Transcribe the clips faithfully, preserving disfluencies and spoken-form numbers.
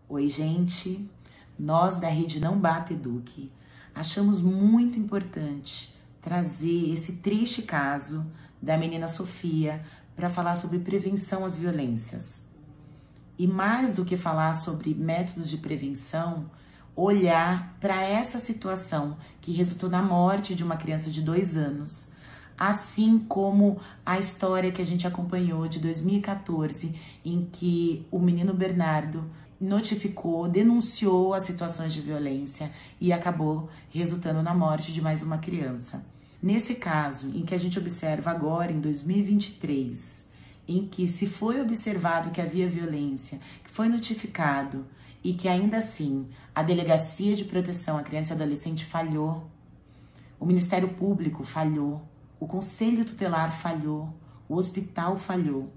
Oi, gente! Nós da Rede Não Bata Eduque achamos muito importante trazer esse triste caso da menina Sofia para falar sobre prevenção às violências. E mais do que falar sobre métodos de prevenção, olhar para essa situação que resultou na morte de uma criança de dois anos, assim como a história que a gente acompanhou de dois mil e quatorze, em que o menino Bernardo notificou, denunciou as situações de violência e acabou resultando na morte de mais uma criança. Nesse caso, em que a gente observa agora, em dois mil e vinte e três, em que se foi observado que havia violência, que foi notificado e que ainda assim a Delegacia de Proteção à Criança e Adolescente falhou, o Ministério Público falhou, o Conselho Tutelar falhou, o hospital falhou.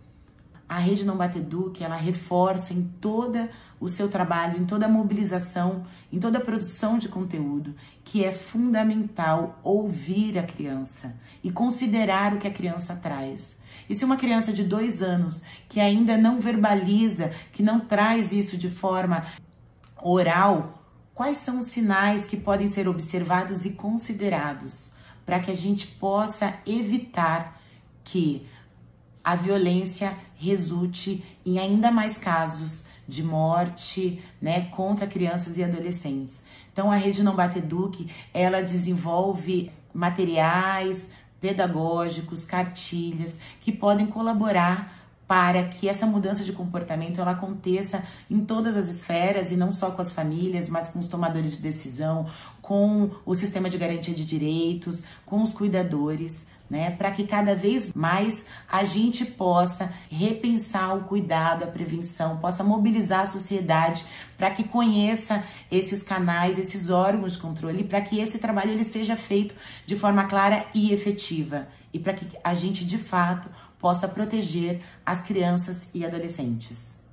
A Rede Não Bata Eduque, ela reforça em todo o seu trabalho, em toda a mobilização, em toda a produção de conteúdo, que é fundamental ouvir a criança e considerar o que a criança traz. E se uma criança de dois anos que ainda não verbaliza, que não traz isso de forma oral, quais são os sinais que podem ser observados e considerados para que a gente possa evitar que a violência resulte em ainda mais casos de morte, né, contra crianças e adolescentes. Então, a Rede Não Bata Eduque, ela desenvolve materiais pedagógicos, cartilhas, que podem colaborar para que essa mudança de comportamento ela aconteça em todas as esferas e não só com as famílias, mas com os tomadores de decisão, com o sistema de garantia de direitos, com os cuidadores, né? Para que cada vez mais a gente possa repensar o cuidado, a prevenção, possa mobilizar a sociedade para que conheça esses canais, esses órgãos de controle, para que esse trabalho ele seja feito de forma clara e efetiva e para que a gente de fato possa proteger as crianças e adolescentes.